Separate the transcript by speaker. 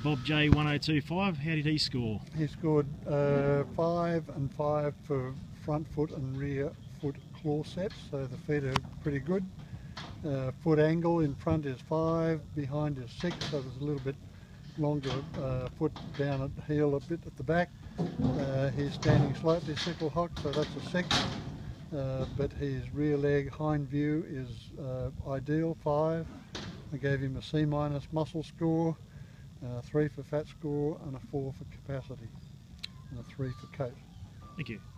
Speaker 1: Bob J1025, how did he score?
Speaker 2: He scored 5 and 5 for front foot and rear foot claw sets, so the feet are pretty good. Foot angle in front is 5, behind is 6, so there's a little bit longer foot down at heel a bit at the back. He's standing slightly sickle hock, so that's a 6. But his rear leg hind view is ideal, 5. I gave him a C- muscle score, 3 for fat score and a 4 for capacity and a 3 for coat.
Speaker 1: Thank you.